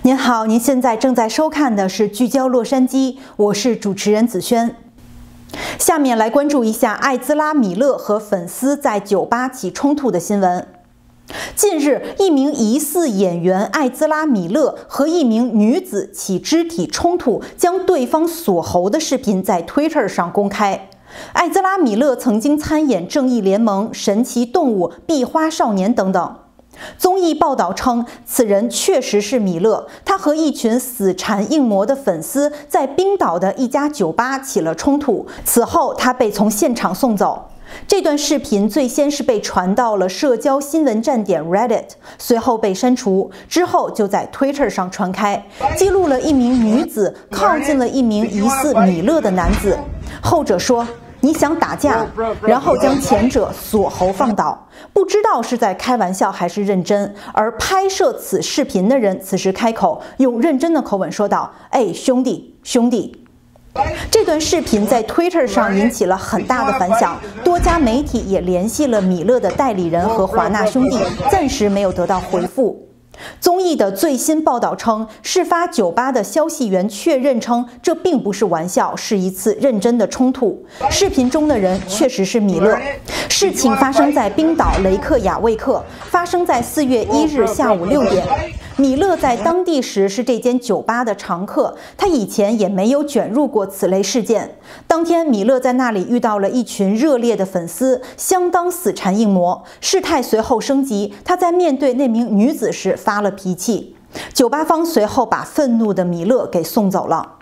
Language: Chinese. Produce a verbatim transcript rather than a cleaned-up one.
您好，您现在正在收看的是聚焦洛杉矶，我是主持人子轩。下面来关注一下艾兹拉·米勒和粉丝在酒吧起冲突的新闻。近日，一名疑似演员艾兹拉·米勒和一名女子起肢体冲突，将对方锁喉的视频在 Twitter 上公开。艾兹拉·米勒曾经参演《正义联盟》《神奇动物》《壁花少年》等等。综艺报道称，此人确实是米勒，他和一群死缠硬磨的粉丝在冰岛的一家酒吧起了冲突，此后他被从现场送走。这段视频最先是被传到了社交新闻站点 Reddit， 随后被删除，之后就在 Twitter 上传开，记录了一名女子靠近了一名疑似米勒的男子，后者说：“你想打架？”然后将前者锁喉放倒。不知道是在开玩笑还是认真，而拍摄此视频的人此时开口，用认真的口吻说道：“哎，兄弟，兄弟。”这段视频在 Twitter 上引起了很大的反响，多家媒体也联系了米勒的代理人和华纳兄弟，暂时没有得到回复。综艺的最新报道称，事发酒吧的消息源确认称，这并不是玩笑，是一次认真的冲突。视频中的人确实是米勒。事情发生在冰岛雷克雅未克，发生在四月一日下午六点。米勒在当地时是这间酒吧的常客，他以前也没有卷入过此类事件。当天，米勒在那里遇到了一群热烈的粉丝，相当死缠硬磨。事态随后升级，他在面对那名女子时发了脾气。酒吧方随后把愤怒的米勒给送走了。